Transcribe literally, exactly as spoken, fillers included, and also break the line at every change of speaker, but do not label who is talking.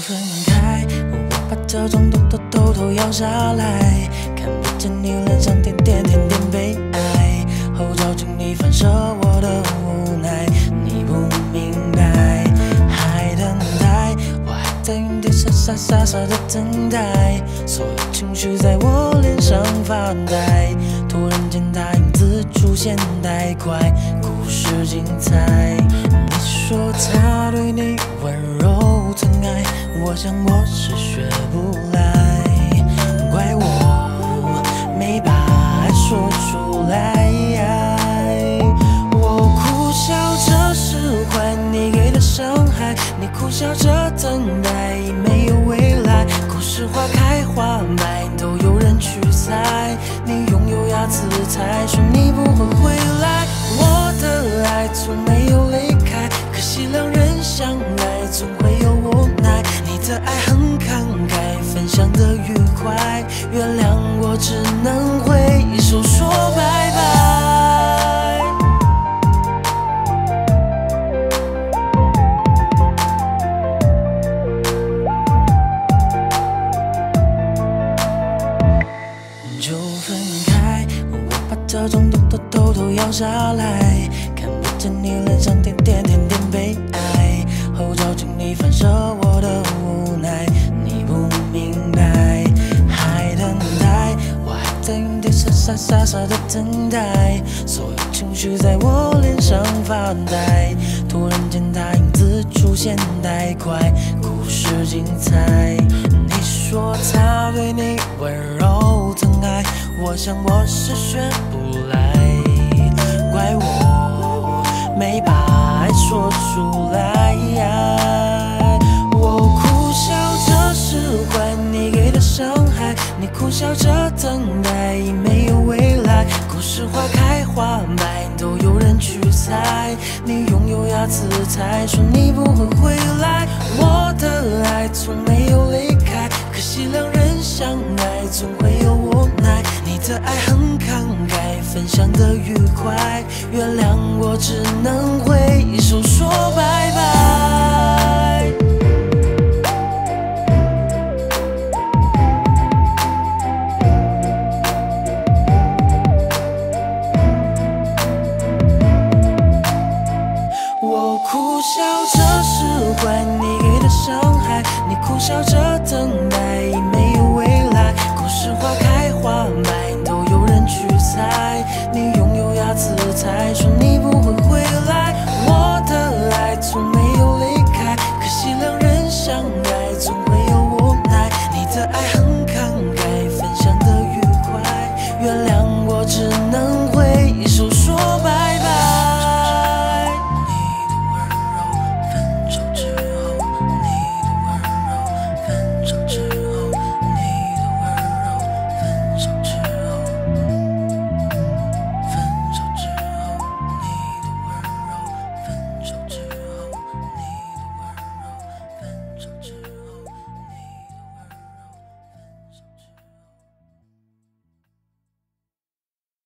分开，我把这种毒都偷偷咬下来，看不见你脸上点点点点悲哀，后照镜里反射我的无奈，你不明白，还等待，我还在原地傻傻傻傻的等待，所有情绪在我脸上发呆，突然间他影子出现太快，故事精彩。你说他对你温柔疼爱，我想我是学不来，怪我没把爱说出来。我苦笑着释怀你给的伤害，你苦笑着等待已没有未来，故事花开花败都有人去猜，你拥有牙齿才说你不会回来。我的爱从没有离开，可惜两人相爱总会有无奈，你的爱很慷慨，分享的愉快，原谅我只能挥手说拜拜。就分开，我把这种毒都偷偷咬下来，看不见你脸上点点点点悲哀，后照镜里反射我的无奈，你不明白，还等待，我还在原地傻傻傻傻的等待，所有情绪在我脸上发呆，突然间他影子出现太快，故事精彩。你说他对你温柔疼爱，我想我是学不来，怪我没把爱说出来。我苦笑着释怀你给的伤害，你苦笑着等待已没有未来，故事花开花败都有人去猜，你拥有牙齿才说你不会回来。我的爱从没有离开，可惜两人相爱总会有无奈，你的爱很慷慨，分享的愉快，原谅我只能挥手说拜拜。